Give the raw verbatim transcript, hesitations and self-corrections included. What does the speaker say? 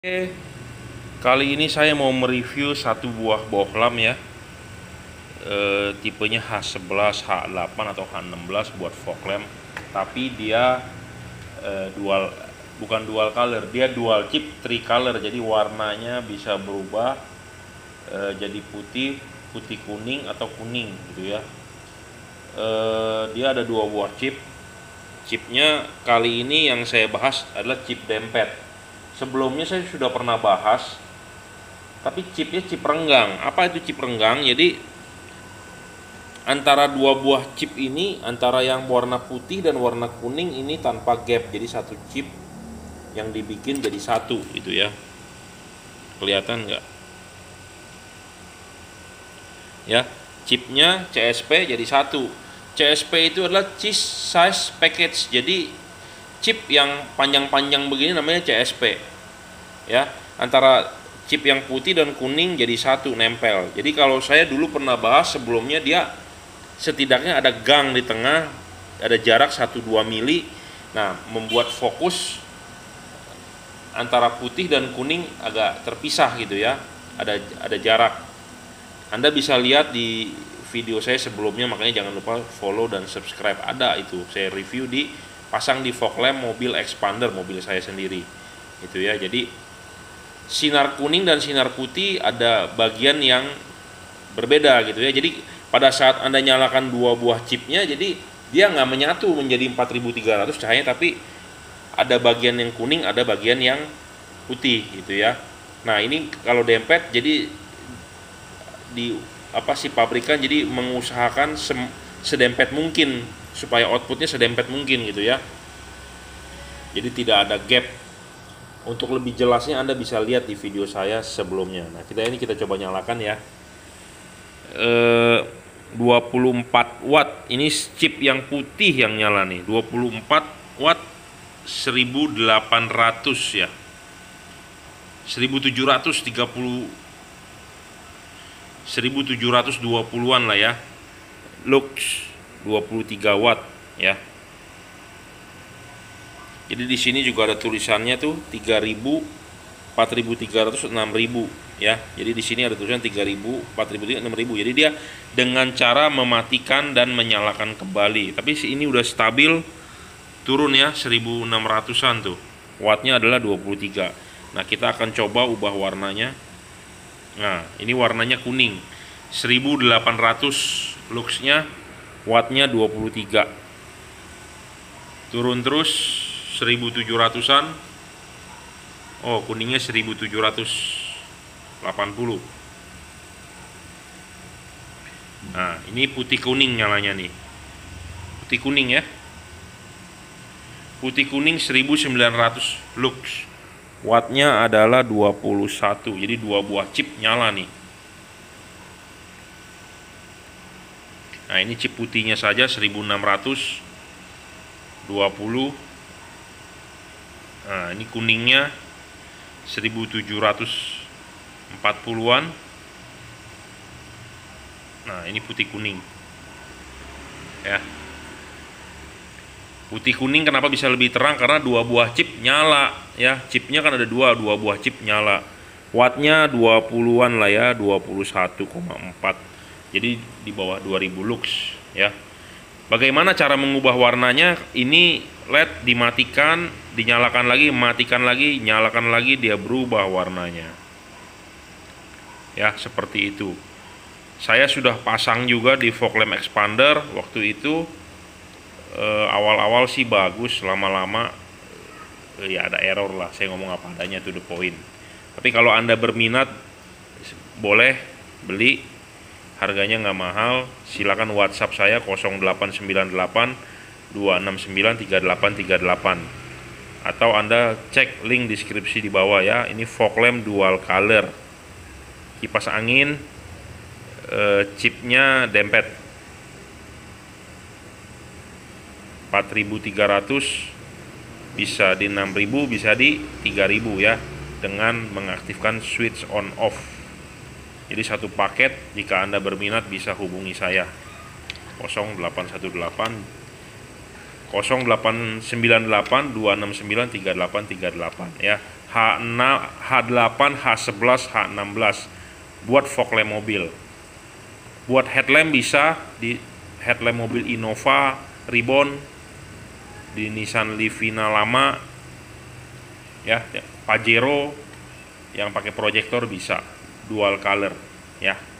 Oke, kali ini saya mau mereview satu buah bohlam ya, e, tipenya H sebelas, H delapan atau H enam belas buat fog lamp. Tapi dia e, dual, bukan dual color, dia dual chip tricolor. Jadi warnanya bisa berubah e, jadi putih, putih kuning atau kuning gitu ya. E, dia ada dua buah chip. Chipnya kali ini yang saya bahas adalah chip dempet. Sebelumnya saya sudah pernah bahas, tapi chipnya chip renggang. Apa itu chip renggang? Jadi antara dua buah chip ini, antara yang warna putih dan warna kuning ini tanpa gap. Jadi satu chip yang dibikin jadi satu itu ya. Kelihatan nggak? Ya, chipnya C S P jadi satu. C S P itu adalah chip size package. Jadi chip yang panjang-panjang begini namanya C S P. Ya, antara chip yang putih dan kuning jadi satu, nempel. Jadi kalau saya dulu pernah bahas sebelumnya, dia setidaknya ada gang di tengah, ada jarak satu sampai dua mili. Nah, membuat fokus antara putih dan kuning agak terpisah gitu ya. Ada ada jarak. Anda bisa lihat di video saya sebelumnya, makanya jangan lupa follow dan subscribe. Ada itu, saya review di pasang di fog lamp mobil expander, mobil saya sendiri. Itu ya. Jadi sinar kuning dan sinar putih ada bagian yang berbeda gitu ya. Jadi pada saat Anda nyalakan dua buah chipnya, jadi dia nggak menyatu menjadi empat ribu tiga ratus cahaya, tapi ada bagian yang kuning, ada bagian yang putih gitu ya. Nah, ini kalau dempet jadi di apa sih pabrikan jadi mengusahakan sem, sedempet mungkin supaya outputnya sedempet mungkin gitu ya. Jadi tidak ada gap. Untuk lebih jelasnya Anda bisa lihat di video saya sebelumnya. Nah, kita ini kita coba nyalakan ya. E, dua puluh empat watt. Ini chip yang putih yang nyala nih. dua puluh empat watt seribu delapan ratus ya. seribu tujuh ratus tiga puluh seribu tujuh ratus dua puluhan lah ya. Lux dua puluh tiga watt ya. Jadi di sini juga ada tulisannya tuh tiga ribu, empat ribu tiga ratus, enam ribu ya. Jadi di sini ada tulisan tiga ribu, empat ribu, enam ribu. Jadi dia dengan cara mematikan dan menyalakan kembali. Tapi ini udah stabil turun ya, seribu enam ratusan tuh. Wattnya adalah dua puluh tiga. Nah, kita akan coba ubah warnanya. Nah, ini warnanya kuning. seribu delapan ratus luxnya, wattnya dua puluh tiga. Turun terus seribu tujuh ratusan. Oh, kuningnya seribu tujuh ratus delapan puluh. Nah, ini putih kuning nyalanya nih. Putih kuning ya. Putih kuning seribu sembilan ratus lux. Wattnya adalah dua puluh satu. Jadi dua buah chip nyala nih. Nah, ini chip putihnya saja seribu enam ratus dua puluh. Nah, ini kuningnya seribu tujuh ratus empat puluhan. Nah, ini putih kuning ya. Putih kuning kenapa bisa lebih terang? Karena dua buah chip nyala ya. Chipnya kan ada dua, dua buah chip nyala. Wattnya dua puluhan lah ya, dua puluh satu koma empat. Jadi di bawah dua ribu lux ya. Bagaimana cara mengubah warnanya? Ini L E D dimatikan, dinyalakan lagi, matikan lagi, nyalakan lagi, dia berubah warnanya. Ya, seperti itu. Saya sudah pasang juga di fog lamp expander waktu itu. Eh, awal-awal sih bagus, lama-lama eh, ya ada error lah. Saya ngomong apa adanya, to the point. Tapi kalau Anda berminat, boleh beli. Harganya nggak mahal. Silakan WhatsApp saya nol delapan sembilan delapan dua enam sembilan tiga delapan tiga delapan, atau Anda cek link deskripsi di bawah ya. Ini fog lamp dual color, kipas angin, e, chipnya dempet empat ribu tiga ratus, bisa di enam ribu, bisa di tiga ribu ya, dengan mengaktifkan switch on off. Jadi satu paket. Jika Anda berminat bisa hubungi saya nol delapan satu delapan nol delapan sembilan delapan dua enam sembilan tiga delapan tiga delapan ya. H enam, H delapan, H sebelas, H enam belas buat fog lamp mobil. Buat headlamp bisa di headlamp mobil Innova, Ribbon, di Nissan Livina lama ya, Pajero yang pakai proyektor bisa dual color ya.